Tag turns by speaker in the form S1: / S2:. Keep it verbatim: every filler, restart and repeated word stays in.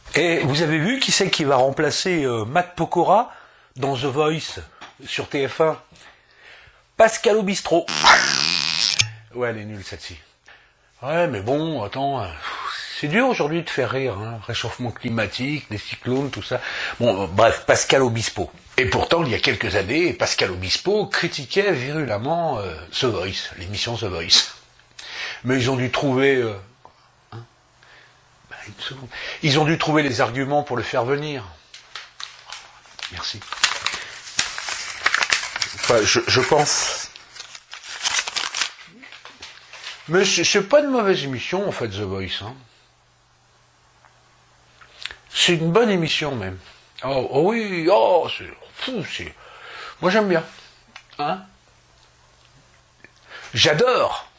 S1: Et vous avez vu qui c'est qui va remplacer euh, Matt Pokora dans The Voice sur T F un? Pascal Obistro. Ouais, elle est nulle celle-ci. Ouais, mais bon, attends, c'est dur aujourd'hui de faire rire, hein. Réchauffement climatique, des cyclones, tout ça. Bon, euh, bref, Pascal Obispo. Et pourtant, il y a quelques années, Pascal Obispo critiquait virulemment euh, The Voice, l'émission The Voice. Mais ils ont dû trouver... Euh, hein, bah, une seconde. Ils ont dû trouver les arguments pour le faire venir. Merci. Enfin, je, je pense... Mais c'est pas une mauvaise émission, en fait, The Voice. Hein. C'est une bonne émission, même. Oh, oh oui, oh, c'est... Fou, c'est... Moi, j'aime bien. Hein? J'adore.